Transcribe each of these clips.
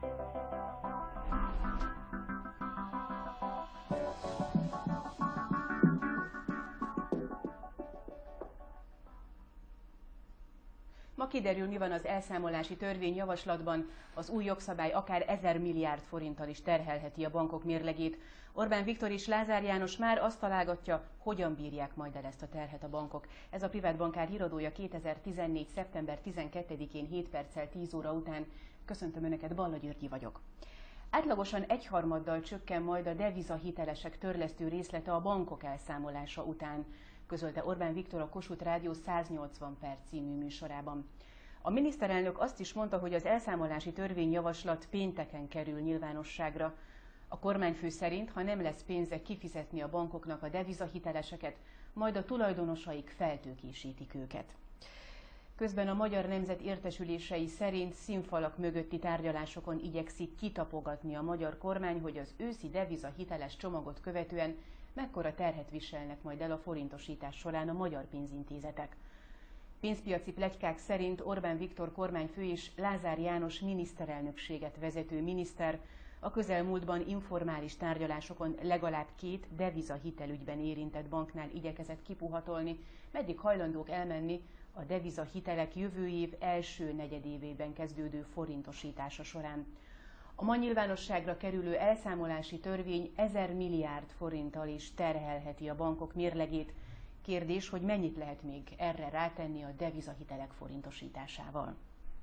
Ma kiderül, mi van az elszámolási törvényjavaslatban. Az új jogszabály akár 1000 milliárd forinttal is terhelheti a bankok mérlegét. Orbán Viktor és Lázár János már azt találgatja, hogyan bírják majd el ezt a terhet a bankok. Ez a Privát Bankár híradója 2014. szeptember 12-én 7 perccel 10 óra után. Köszöntöm Önöket, Balla Györgyi vagyok. Átlagosan egyharmaddal csökken majd a devizahitelesek törlesztő részlete a bankok elszámolása után, közölte Orbán Viktor a Kossuth Rádió 180 perc című műsorában. A miniszterelnök azt is mondta, hogy az elszámolási törvényjavaslat pénteken kerül nyilvánosságra. A kormányfő szerint, ha nem lesz pénze kifizetni a bankoknak a devizahiteleseket, majd a tulajdonosaik feltőkésítik őket. Közben a Magyar Nemzet értesülései szerint színfalak mögötti tárgyalásokon igyekszik kitapogatni a magyar kormány, hogy az őszi devizahiteles csomagot követően mekkora terhet viselnek majd el a forintosítás során a magyar pénzintézetek. Pénzpiaci pletykák szerint Orbán Viktor kormányfő és Lázár János miniszterelnökséget vezető miniszter a közelmúltban informális tárgyalásokon legalább 2 devizahitelügyben érintett banknál igyekezett kipuhatolni, meddig hajlandók elmenni a devizahitelek jövő év első negyedévében kezdődő forintosítása során. A ma nyilvánosságra kerülő elszámolási törvény 1000 milliárd forinttal is terhelheti a bankok mérlegét. Kérdés, hogy mennyit lehet még erre rátenni a devizahitelek forintosításával.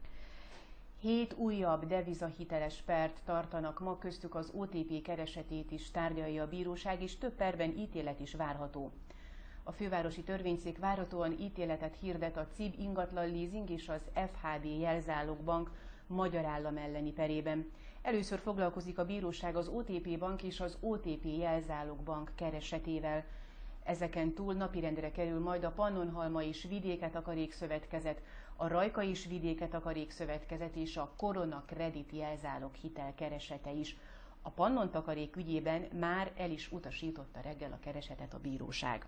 7 újabb devizahiteles pert tartanak ma, köztük az OTP keresetét is tárgyalja a bíróság, és több perben ítélet is várható. A fővárosi törvényszék várhatóan ítéletet hirdet a CIB ingatlan leasing és az FHD jelzálogbank magyar állam elleni perében. Először foglalkozik a bíróság az OTP bank és az OTP jelzálogbank keresetével. Ezeken túl napirendre kerül majd a Pannonhalma és Vidéke-takarék Szövetkezet, a Rajka és Vidéke-takarék Szövetkezet és a Korona Kredit jelzálog hitel keresete is. A Pannon-takarék ügyében már el is utasította reggel a keresetet a bíróság.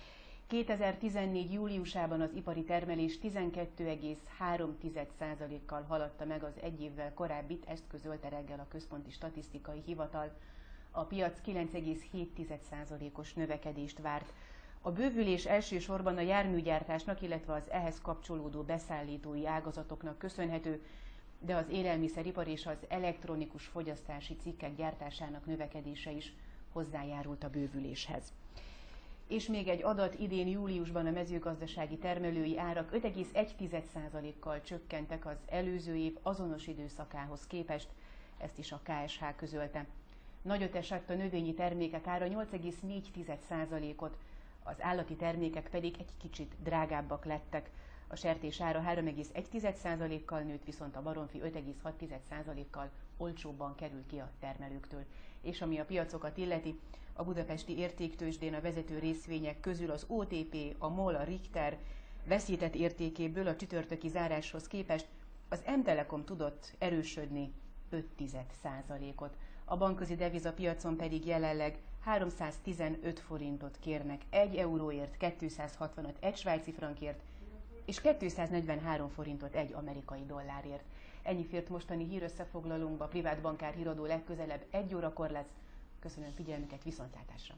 2014. júliusában az ipari termelés 12,3%-kal haladta meg az egy évvel korábbit, ezt közölte reggel a Központi Statisztikai Hivatal. A piac 9,7%-os növekedést várt. A bővülés elsősorban a járműgyártásnak, illetve az ehhez kapcsolódó beszállítói ágazatoknak köszönhető, de az élelmiszeripar és az elektronikus fogyasztási cikkek gyártásának növekedése is hozzájárult a bővüléshez. És még egy adat, idén júliusban a mezőgazdasági termelői árak 5,1%-kal csökkentek az előző év azonos időszakához képest, ezt is a KSH közölte. Nagyot esett a növényi termékek ára 8,4%-ot, az állati termékek pedig egy kicsit drágábbak lettek. A sertés ára 3,1%-kal nőtt, viszont a baromfi 5,6%-kal olcsóbban kerül ki a termelőktől. És ami a piacokat illeti, a budapesti értéktőzsdén a vezető részvények közül az OTP, a MOL, a Richter veszített értékéből a csütörtöki záráshoz képest az M-Telekom tudott erősödni 0,5%-ot. A bankközi devizapiacon pedig jelenleg 315 forintot kérnek 1 euróért, 265 egy svájci frankért és 243 forintot egy amerikai dollárért. Ennyi fért mostani hírösszefoglalónkba, Privát Bankár híradó legközelebb 1 órakor lesz. Köszönöm figyelmüket, viszontlátásra!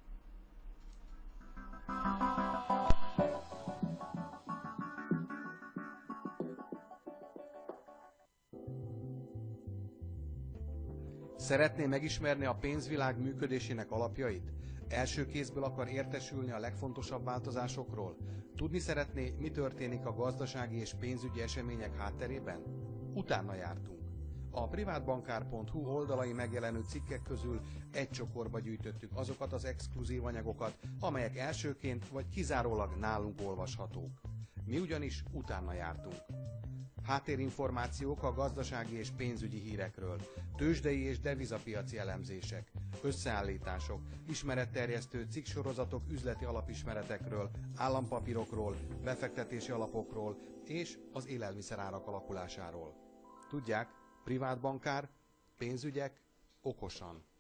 Szeretné megismerni a pénzvilág működésének alapjait? Első kézből akar értesülni a legfontosabb változásokról? Tudni szeretné, mi történik a gazdasági és pénzügyi események hátterében? Utána jártunk. A privátbankár.hu oldalai megjelenő cikkek közül egy csokorba gyűjtöttük azokat az exkluzív anyagokat, amelyek elsőként vagy kizárólag nálunk olvashatók. Mi ugyanis utána jártunk. Háttérinformációk a gazdasági és pénzügyi hírekről, tőzsdei és devizapiaci elemzések, összeállítások, ismeretterjesztő cikksorozatok üzleti alapismeretekről, állampapírokról, befektetési alapokról és az élelmiszerárak alakulásáról. Tudják, privátbankár, pénzügyek okosan.